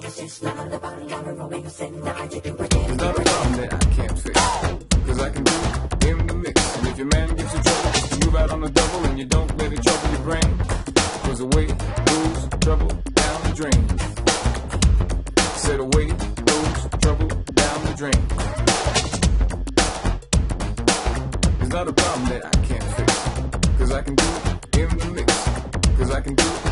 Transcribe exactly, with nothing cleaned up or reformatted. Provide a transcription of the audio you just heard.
It's not about love or romance and I to do pretend. It's not a problem that I can't fix, cause I can do it in the mix. And if your man gives you trouble, just to move out on the double and you don't let it trouble your brain. Cause away goes trouble down the drain. Said away goes trouble down the drain. It's not a problem that I can't fix, cause I can do it in the mix. Cause I can do it